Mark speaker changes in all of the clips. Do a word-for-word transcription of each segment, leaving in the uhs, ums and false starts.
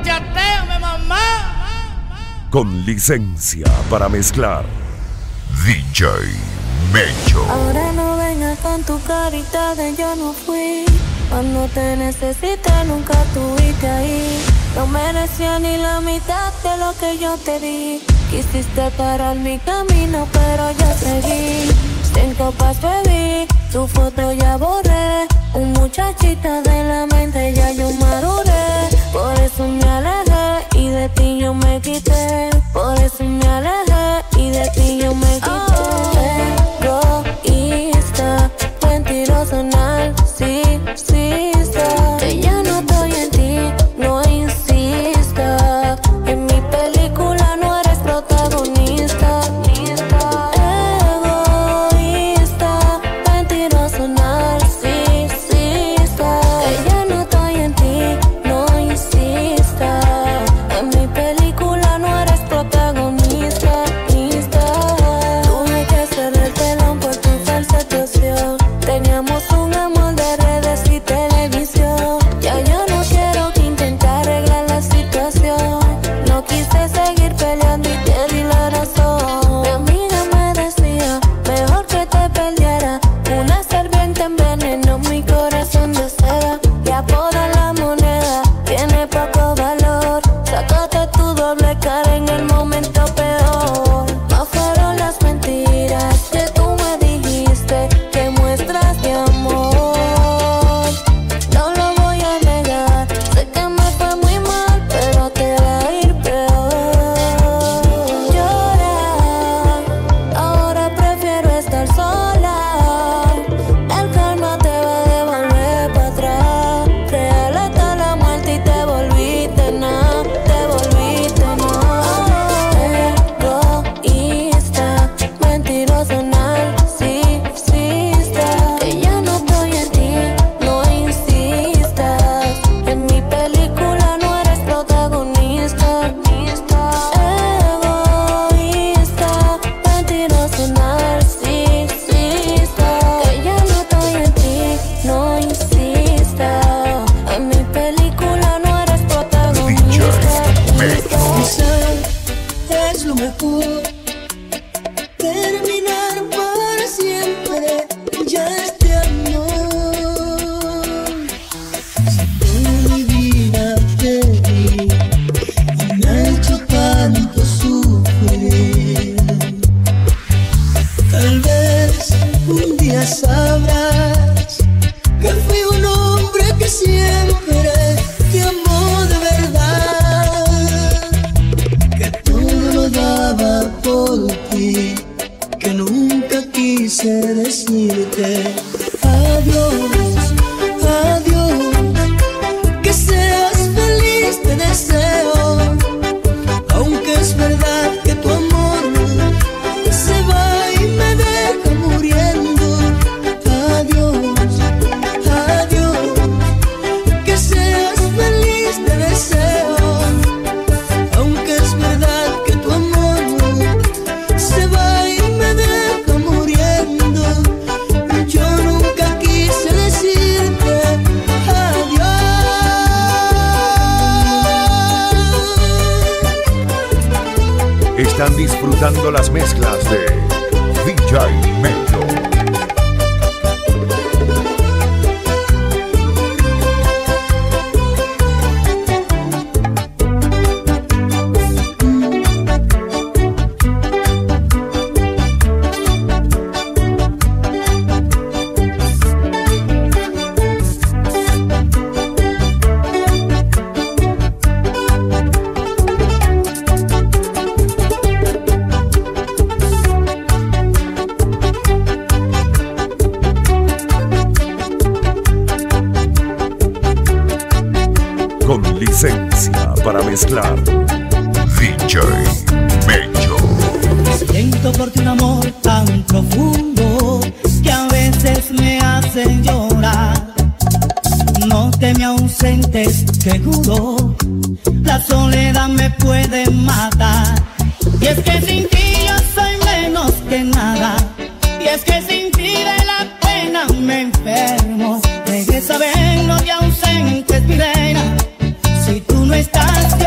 Speaker 1: Bachateame, mamá.
Speaker 2: Con licencia para mezclar, D J Mello.
Speaker 3: Ahora no vengas con tu carita de yo no fui. Cuando te necesité nunca estuviste ahí. No merecía ni la mitad de lo que yo te di. Quisiste parar mi camino pero yo seguí. Sin copas bebí, tu foto ya borré. Un muchachita de la mente ya yo maduré. Por eso me alejé y de ti yo me quité. Por eso me alejé y de ti yo me quité. Egoísta, mentiroso, narcisista. Que ya no estoy en ti, no insista. En mi película no eres protagonista. Egoísta, mentiroso, narcisista. Que ya no estoy en ti, no insista. En mi película no eres protagonista. Tuve que cerrar el telón por tu falsa actuación. Teníamos un amor de redes y televisión. Ya yo no quiero que intente arreglar la situación. No quise seguir peleando y te di la razón. Mi amiga me decía, mejor que te perdiera. Una serpiente envenenó mi corazón de seda. Y apoda la moneda, tiene poco valor. Sácate tu doble cara en el momento peor. No fueron las mentiras que tú me dijiste, que muestras de amor. No lo voy a negar, sé que me fue muy mal, pero te va a ir peor. Llorar, ahora prefiero estar sola. El karma te va a devolver para atrás. Real hasta la muerte y te volviste nada, te volviste nada. Egoísta, mentiroso, narcisista. Que ya no estoy en ti, no insistas. En mi película no eres protagonista. Egoísta, mentiroso, narcisista. Que ya no estoy en ti, no insistas. En mi película no eres protagonista.
Speaker 4: Quizás es lo mejor, terminar para siempre ya este amor. Si toda mi vida te di y me ha hecho tanto sufrir, tal vez un día sabrás que fui un hombre que siempre te amó de verdad, que todo lo daba por ti, que nunca quise decirte adiós, adiós, que seas feliz te deseo, aunque es verdad que tu amor se va y me deja muriendo. Adiós, adiós, que seas feliz te deseo, aunque es verdad que tu amor se va y me deja muriendo. Yo nunca quise decirte adiós.
Speaker 2: Están disfrutando las mezclas de D J Mello. Con licencia para mezclar, D J Mello.
Speaker 4: Siento por ti un amor tan profundo que a veces me hace llorar. No te me ausentes, que juro, la soledad me puede matar. Y es que sin ti yo soy menos que nada. Y es que sin ti de la pena me enfermo. Regresa a vernos de ausentes, mi reina. Si tú no estás,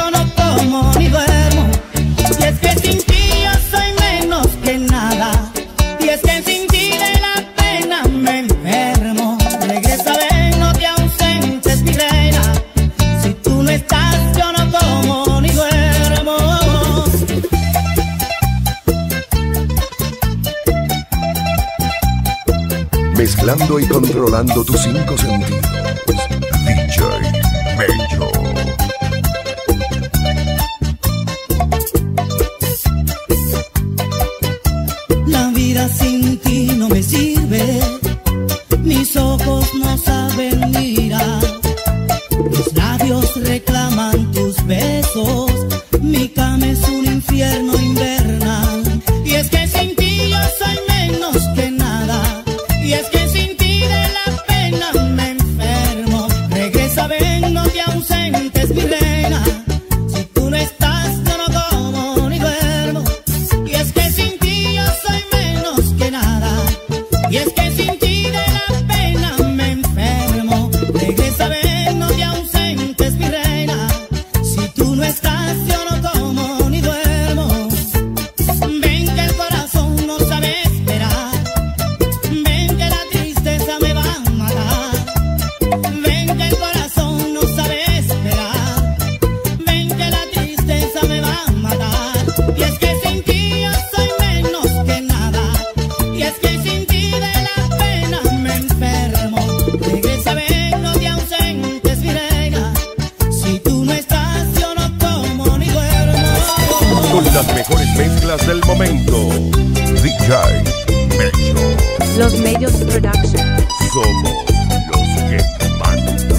Speaker 2: Mezclando y controlando tus cinco sentidos. D J Mello.
Speaker 4: La vida sin ti no me sirve, mis ojos no saben mirar, mis labios reclaman tus besos, mi cama es un infierno invernal. Y es que sin ti yo soy menos que nada, y es que sin ti de la pena me enfermo. Regresa, ven, no te ausentes, mi reina, si tú no estás yo no como ni duermo. Y es que sin ti yo soy menos que nada, y es que sin ti de la pena me enfermo. Regresa, ven, no te ausentes, mi reina, si tú no estás yo no como ni duermo. Ven que el corazón no sabe esperar, ven que la tristeza me va a matar. Ven que el corazón no sabe esperar, ven que la tristeza me va a matar. Y es que sin ti yo soy menos que nada, y es que sin ti de la pena me enfermo. Regresa, ven, no te ausentes, mi reina, si tú no estás yo no como ni duermo.
Speaker 2: Con las mejores mezclas del momento. D J Mello.
Speaker 1: Los Medios Production.
Speaker 2: Somos los que mandan.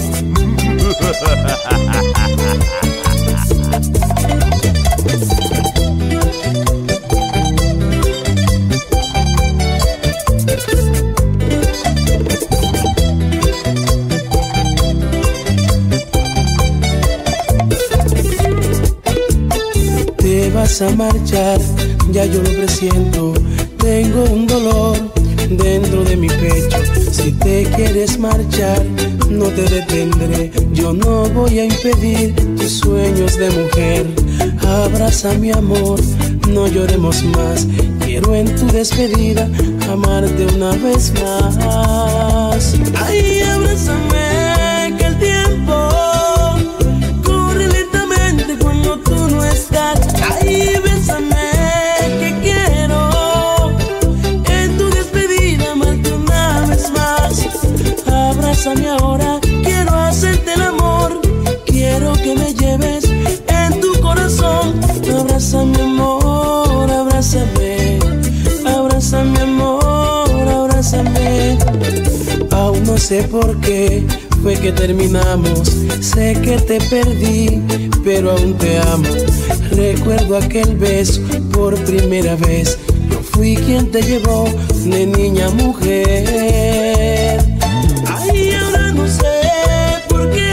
Speaker 5: Te vas a marchar, ya yo lo presiento. Tengo un dolor dentro de mi pecho. Si te quieres marchar, no te detendré. Yo no voy a impedir tus sueños de mujer. Abraza mi amor, no lloremos más. Quiero en tu despedida amarte una vez más. Ay, abrázame, que el tiempo corre lentamente cuando tú no estás. Ay, bésame, que quiero en tu despedida amarte una vez más. Abrázame ahora, quiero hacerte el amor. Quiero que me lleves en tu corazón. Abrázame, amor, abrázame. Abrázame, amor, abrázame. Aún no sé por qué fue que terminamos. Sé que te perdí, pero aún te amo. Recuerdo aquel beso por primera vez. Yo fui quien te llevó de niña a mujer. Ay, ahora no sé por qué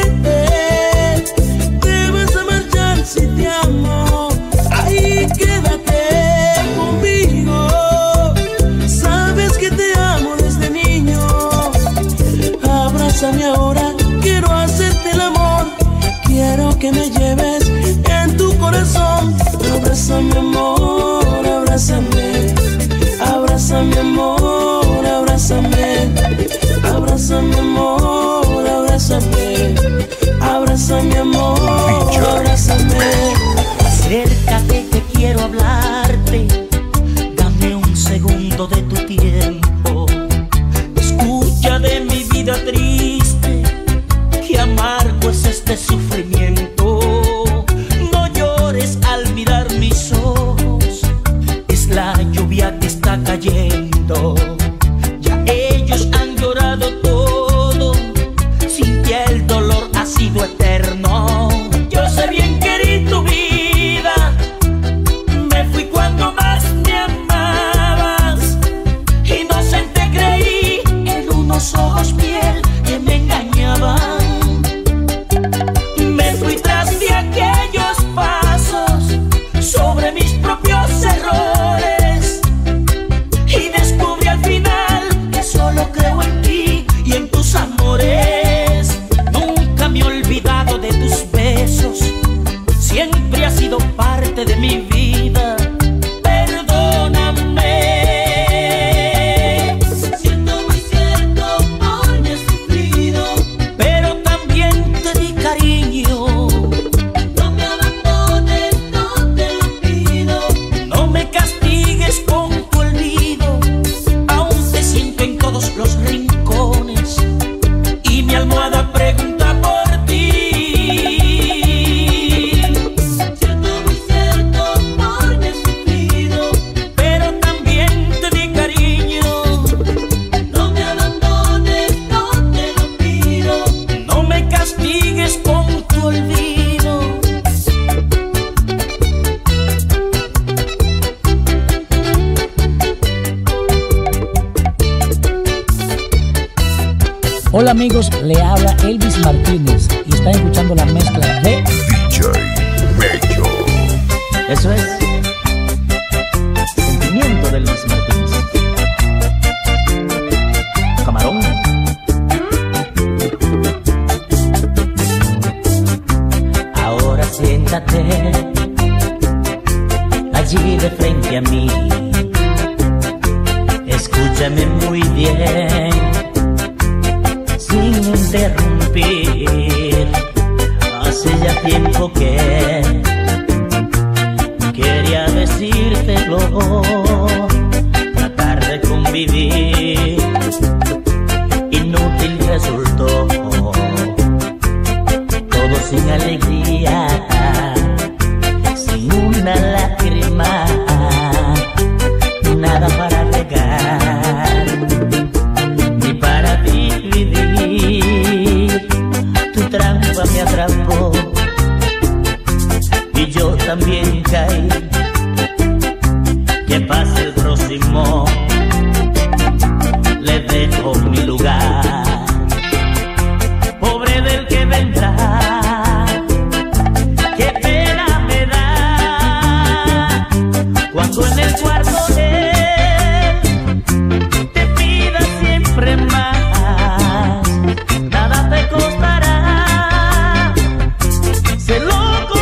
Speaker 5: te vas a marchar si te amo. Ay, quédate conmigo. Sabes que te amo desde niño. Abrázame ahora, quiero hacerte el amor. Quiero que me lleves en tu corazón. Abrázame, amor, abrázame. Abrázame, amor, abrázame. Abrázame, amor, abrázame. Abrázame, amor, abrázame.
Speaker 6: Acércate que quiero hablarte. Dame un segundo de tu tiempo. Escucha de mi vida triste, que amargo es este sufrimiento. No llores al mirar mis ojos, es la lluvia que está cayendo. Ya ellos han llorado todo, sin ti el dolor ha sido eterno. Yo sé bien que herí tu vida, me fui cuando más me amabas. Inocente creí en unos ojos piel que me engañaban. Me fui tras de aquellos pasos sobre mis propios errores y descubrí al final que solo creo en ti y en tus amores. Nunca me he olvidado de tus
Speaker 7: amigos? Le habla Elvis Martínez y están escuchando la mezcla de
Speaker 2: D J Mello.
Speaker 6: Eso es Sentimiento de Elvis Martínez. Camarón. Ahora siéntate allí de frente a mí. Escúchame muy bien, sin interrumpir. Hace ya tiempo que quería decírtelo, tratar de convivir, inútil resultó, todo sin alegría, sin una lágrima, nada para regar, ni para dividir. Tu trampa me atrapó y yo también caí. Que pase el próximo, le dejo mi lugar. Pobre del que vendrá, qué pena me da cuando en el cuarto de él te pida siempre más. Nada te costará, se lo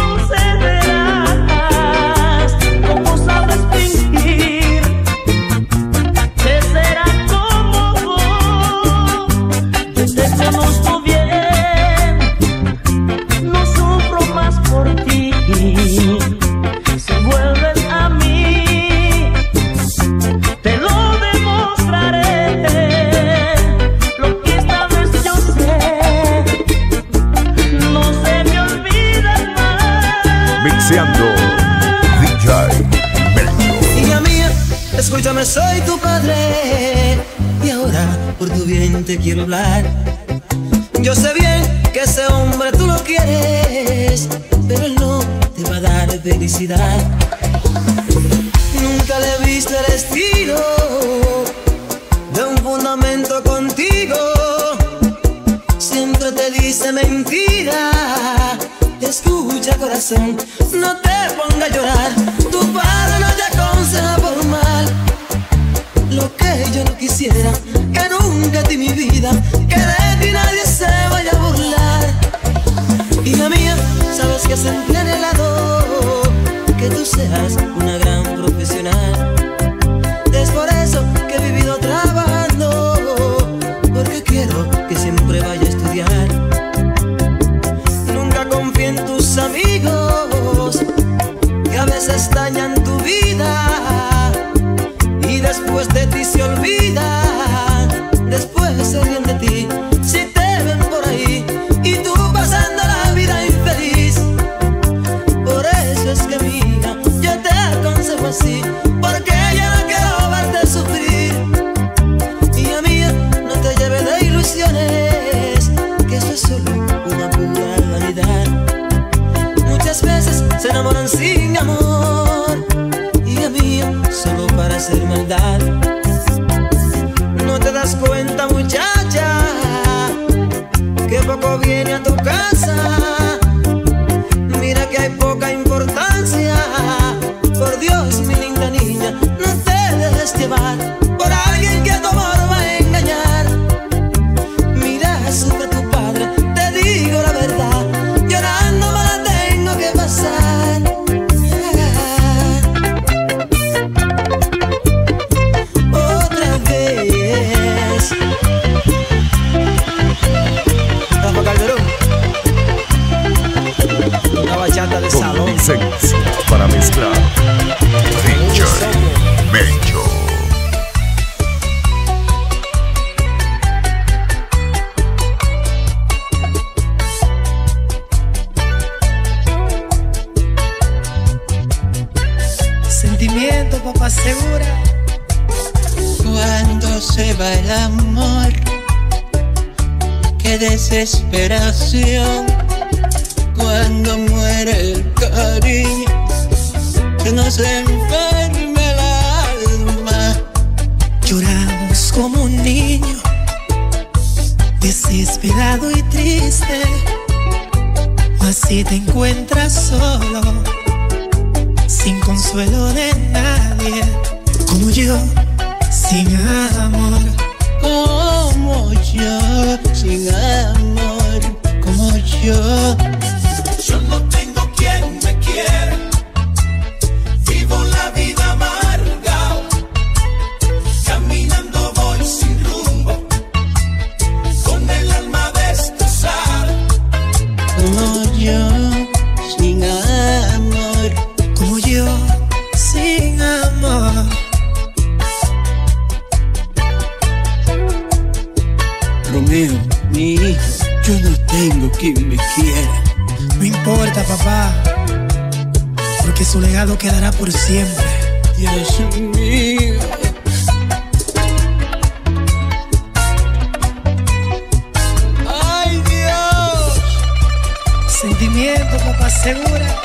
Speaker 6: concederás. Como sabes fingir, te será cómodo. Yo te conozco bien, no sufro más por ti. Si vuelves a mí, te lo demostraré. Lo que esta vez yo sé, no se me olvida más.
Speaker 2: Mixeando D J Mello.
Speaker 8: Niña mía, escúchame, soy tu padre y ahora por tu bien te quiero hablar. Yo sé bien que ese hombre tú lo quieres, pero él no te va a dar felicidad. Nunca le he visto el estilo de un fundamento contigo. Siempre te dice mentira. Escucha, corazón, no te pongas a llorar. Tu padre no te aconseja por mal. Lo que yo no quisiera, que nunca de mi vida, que de ti nadie se vaya a burlar. Hija mía, sabes que sentí anhelado que tú seas una gran profesional. Es por eso que he vivido trabajando, porque quiero que siempre vaya a estudiar. Nunca confíe en tus amigos, que a veces dañan tu vida y después de ti se olvidan, después se ríen de ti. Si te ven por ahí y tú pasando la vida infeliz, por eso es que mija, yo te aconsejo así, porque yo no quiero verte sufrir. Hija mía, no te lleves de ilusiones, que eso es solo una pura vanidad. Muchas veces se enamoran sin amor, hija mía, solo para hacer maldad. No te das cuenta, muchacha, que poco viene a tu casa. Mira que hay poca importancia. Por Dios, mi linda niña, no te dejes llevar por alguien que a tu amor va a engañar. Mira, sufre tu padre, te digo la verdad, llorando me la tengo que pasar. Otra vez Rafa Calderón, una bachata de
Speaker 2: Con
Speaker 8: salón.
Speaker 2: licencia para mezclar D J Mello.
Speaker 8: Sentimiento, papá, segura.
Speaker 9: Cuando se va el amor, qué desesperación. Cuando muere el cariño, que nos enferme el alma.
Speaker 8: Lloramos como un niño
Speaker 10: Mas si te encuentras solo, sin consuelo de nadie, como yo, sin amor.
Speaker 9: Como yo, sin amor, como yo.
Speaker 11: Yo no tengo quien me quiera, vivo la vida amarga, caminando voy sin rumbo, con el alma destrozada.
Speaker 9: Como yo, sin amor,
Speaker 10: como yo, sin amor.
Speaker 9: Romeo, mi hijo, yo no tengo quien me quiera.
Speaker 10: No importa, papá, porque su legado quedará por siempre.
Speaker 9: Dios mío. ¡Ay, Dios!
Speaker 10: Sentimiento, papá, segura.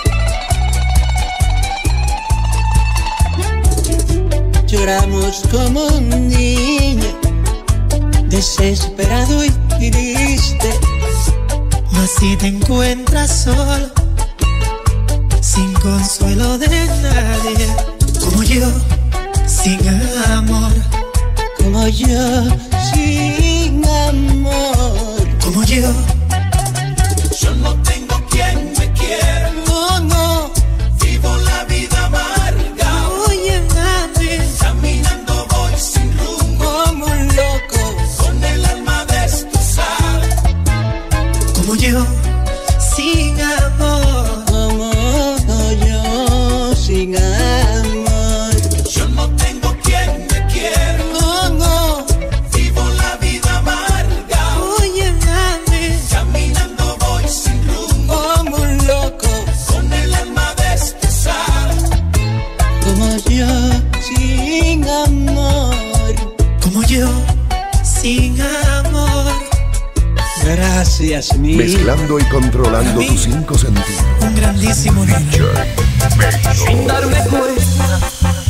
Speaker 9: Lloramos como un niño, desesperado y triste.
Speaker 10: Mas si te encuentras solo, sin consuelo de nadie, como yo, sin amor.
Speaker 9: Como yo, sin amor.
Speaker 10: Como yo.
Speaker 11: Yo no tengo quien me quiera,
Speaker 9: No, no.
Speaker 11: vivo la vida amarga,
Speaker 10: Oye, mami,
Speaker 11: caminando voy sin rumbo,
Speaker 9: Como un loco.
Speaker 11: con el alma destrozada.
Speaker 10: como yo, sin amor.
Speaker 9: Como yo, sin amor.
Speaker 11: Yo no tengo quien me quiera,
Speaker 9: No, no.
Speaker 11: vivo la vida amarga,
Speaker 10: Oye, mami,
Speaker 11: caminando voy sin rumbo,
Speaker 9: Como un loco.
Speaker 11: con el alma destrozada.
Speaker 9: Como yo, sin amor.
Speaker 10: como yo, sin amor.
Speaker 9: Gracias, mi hijo.
Speaker 2: Mezclando y controlando tus cinco sentidos.
Speaker 10: Un grandísimo niño.
Speaker 6: Sin darme cuenta,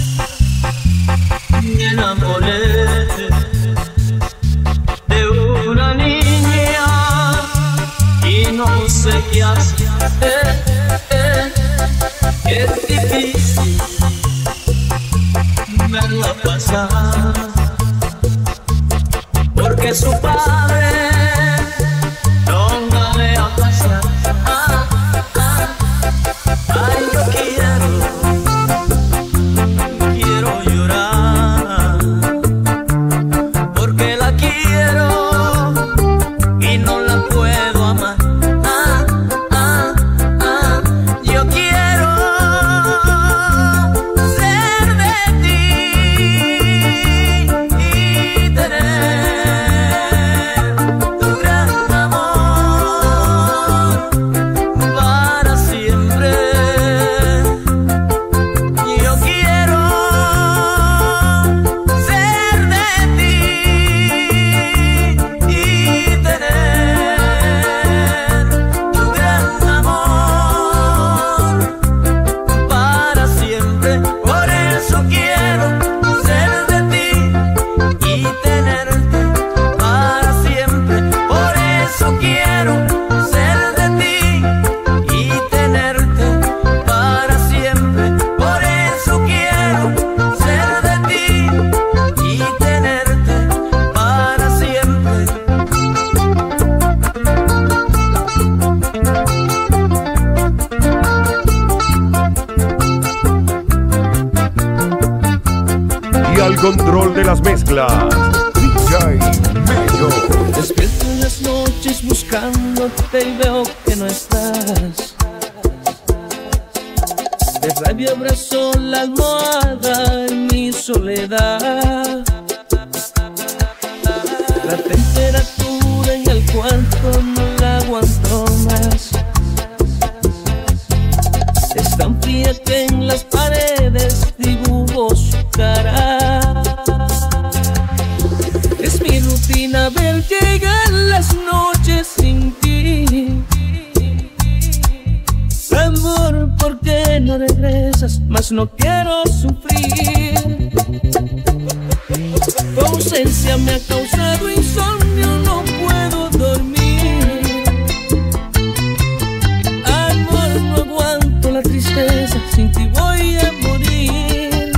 Speaker 6: me enamoré de una niña y no sé qué hacer. Eh, eh, es difícil verla pasar, porque su padre no la deja pasar. Ah, ah. Ay, yo quiero, quiero llorar, porque la quiero y no la puedo amar. Ah, ah, ah. Yo quiero ser de ti y tener tu gran amor para siempre. Yo quiero ser de ti y tener tu gran amor para siempre. Por eso quiero ser de ti y tenerte para siempre. Por eso quiero ser de ti y tenerte para siempre. Por eso quiero ser de ti y tenerte para siempre.
Speaker 2: Y al control de las mezclas, D J Mello.
Speaker 6: Despierto en las noches buscándote y veo que no estás. De rabia abrazo la almohada en mi soledad. La temperatura en el cuarto no la aguanto más. Es tan fría que en las paredes dibujo su cara. Es mi rutina ver llegar las noches sin ti. Amor, ¿por qué no regresas? Mas no quiero sufrir. Tu ausencia me ha causado insomnio, no puedo dormir.
Speaker 12: sin ti voy a morir.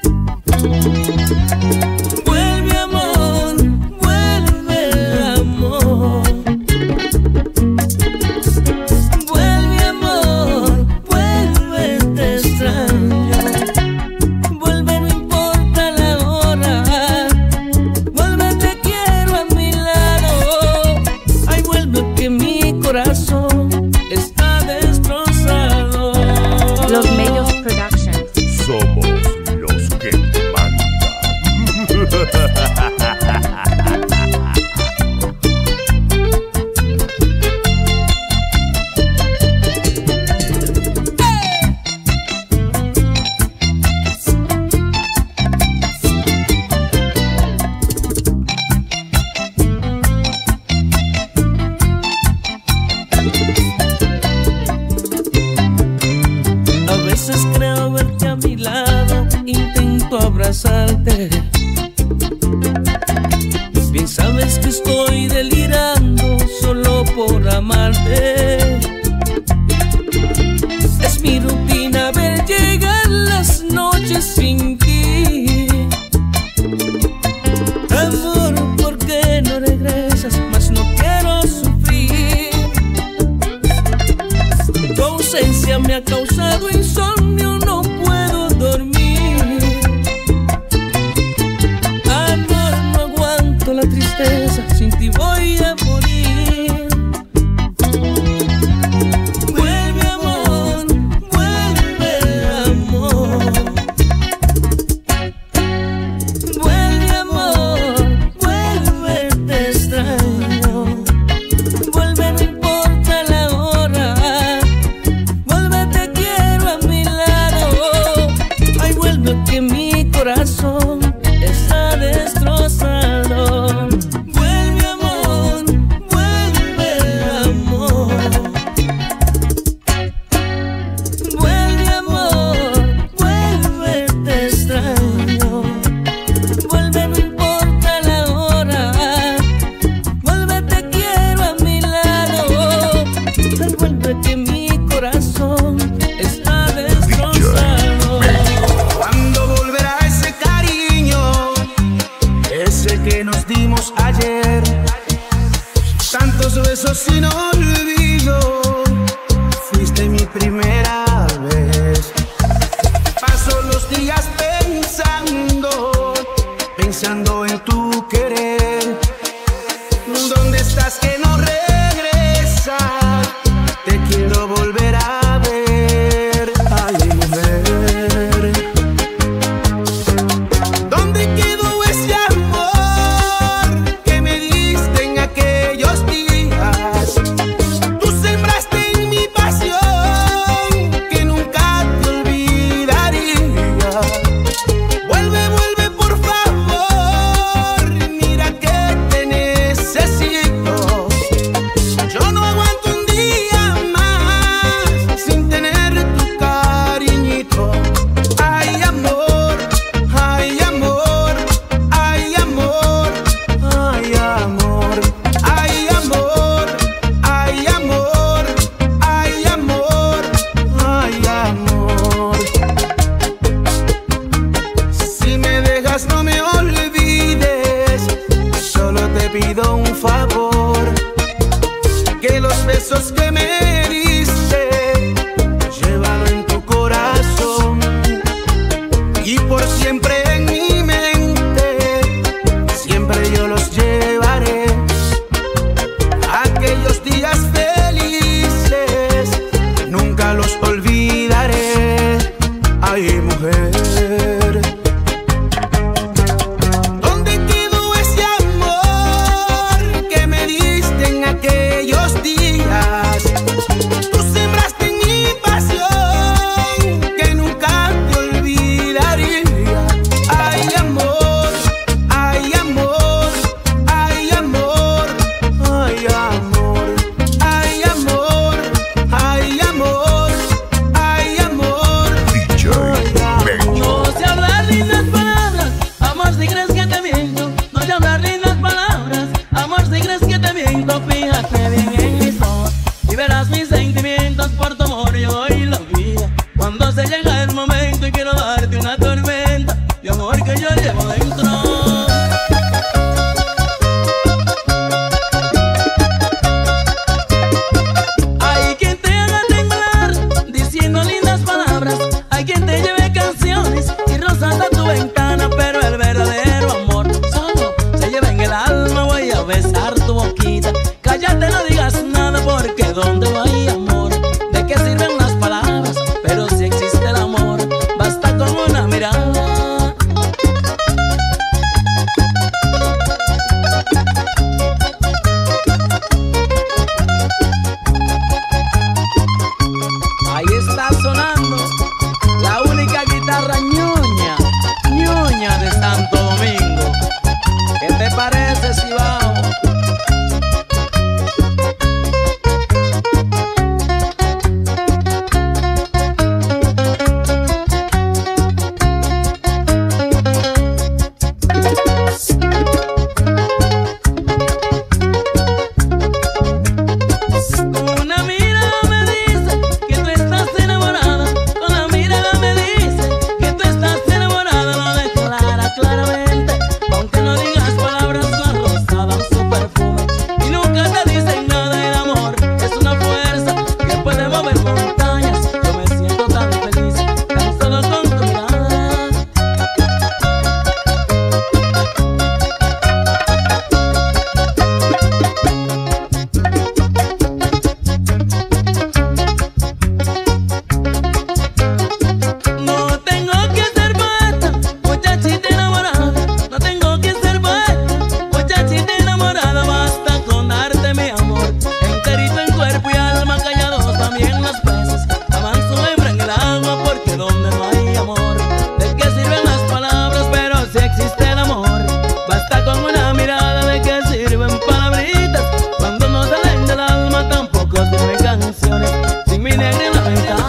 Speaker 12: Vuelve amor, vuelve amor. Vuelve amor, vuelve, te extraño. Vuelve, no importa la hora. Vuelve, te quiero a mi lado. Ay, vuelve que mi corazón está destrozado.
Speaker 1: Los Medios Productions.
Speaker 2: Somos los que mandan.
Speaker 12: A veces creo verte a mi lado, intento abrazarte. Bien sabes que estoy delirando solo por amarte. Es mi rutina ver llegar las noches sin ti. Amor, ¿por qué no regresas? Mas no quiero sufrir. Tu ausencia me ha causado insomnio, no puedo dormir. Amor, no aguanto la tristeza, sin ti voy a morir. Vuelve amor, vuelve amor. Vuelve amor, vuelve, te extraño. Vuelve, no importa la hora. Vuelve, te quiero a mi lado.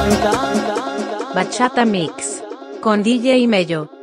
Speaker 1: Bachata Mix con D J Mello.